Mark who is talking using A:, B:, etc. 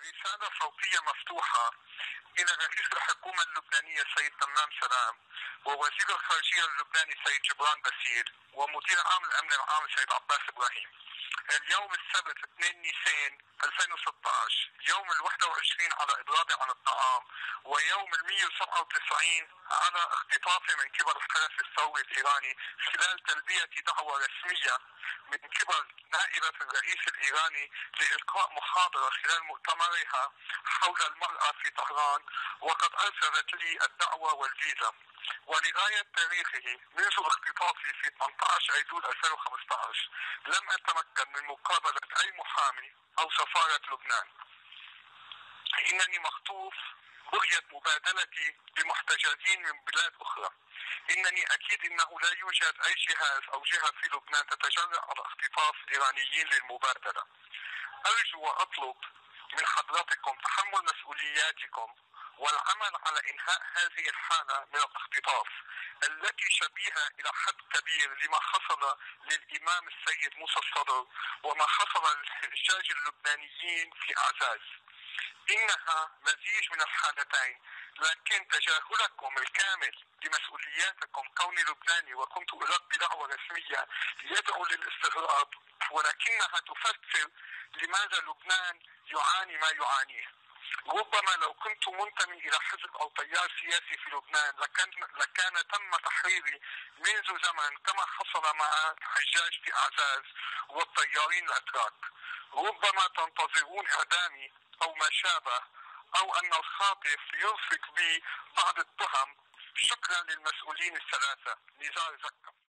A: رسالة صوتية مفتوحة إلى رئيس الحكومة اللبنانية السيد تمام سلام، ووزير الخارجية اللبناني السيد جبران باسيل، ومدير عام الأمن العام السيد عباس إبراهيم. اليوم السبت 2 نيسان 2016 يوم ال21 على إضرابي عن الطعام، ويوم ال197 على اختطافي من قبل الحرس الثوري الإيراني خلال تلبية دعوة رسمية من قبل نائبة الرئيس الإيراني لإلقاء محاضرة خلال مؤتمرها حول المرأة في طهران، وقد أرسلت لي الدعوة والفيزا. ولغاية تاريخه منذ اختطافي في 18 أيلول 2015 لم أتمكن من مقابلة أي محامي أو سفارة لبنان. إنني مخطوف بغية مبادلتي بمحتجزين من بلاد أخرى. إنني أكيد أنه لا يوجد أي جهاز أو جهة في لبنان تتجرأ على اختطاف إيرانيين للمبادلة. أرجو وأطلب من حضراتكم تحمل مسؤولياتكم والعمل على إنهاء هذه الحالة من الاختطاف التي شبيهة إلى حد كبير لما حصل للإمام السيد موسى الصدر وما حصل للحجاج اللبنانيين في أعزاز. إنها مزيج من الحالتين، لكن تجاهلكم الكامل لمسؤولياتكم كوني لبناني وكنت ألبي دعوة رسمية يدعو للاستغراب، ولكنها تفسر لماذا لبنان يعاني ما يعانيه. ربما لو كنت منتمي إلى حزب أو تيار سياسي في لبنان لكان تم تحريري منذ زمن كما حصل مع الحجاج في أعزاز والتيارين الأتراك. ربما تنتظرون إعدامي أو ما شابه، أو أن الخاطف يرفق بي بعض التهم. شكرا للمسؤولين الثلاثة. نزار زكا.